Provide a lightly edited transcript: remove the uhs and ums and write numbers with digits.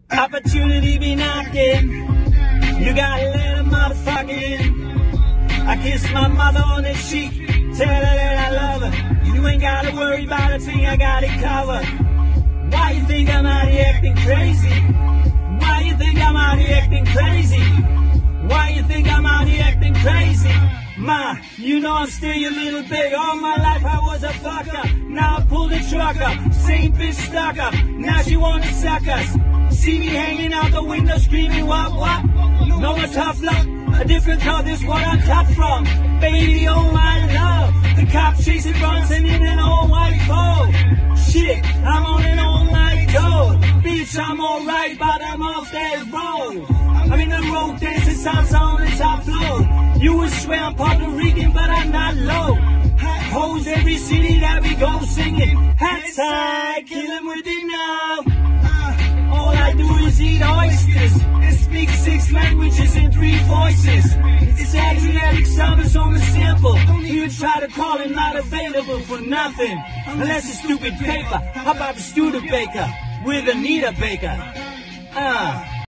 Opportunity be knocking. You gotta let a motherfucker in. I kiss my mother on the cheek, tell her that I love her. You ain't gotta worry about a thing, I got it covered. Why you think I'm out here acting crazy? Why you think I'm out here acting crazy? Why you think I'm out here acting crazy? Ma, you know I'm still your little baby. All my life I was a fucker. Now I pull the truck up. Same bitch stuck up. Now she wanna suck us. See me hanging out the window screaming what? No more tough luck. A different color, this what I'm tough from. Baby, oh my love. The cops chasing Bronson in an old white Ford. Shit, I'm on an all-night tour. Bitch, I'm alright, but I'm off that road. I'm in the road dancing salsa on the top floor. You would swear I'm Puerto Rican, but I'm not low. Hot hoes every city that we go singing. Hats high, kill 'em with it now. All I do is eat oysters and speak 6 languages in 3 voices. It's Adriatic summers on the sample. You try to call him, not available for nothing. Unless it's stupid paper. How about the Studebaker with Anita Baker?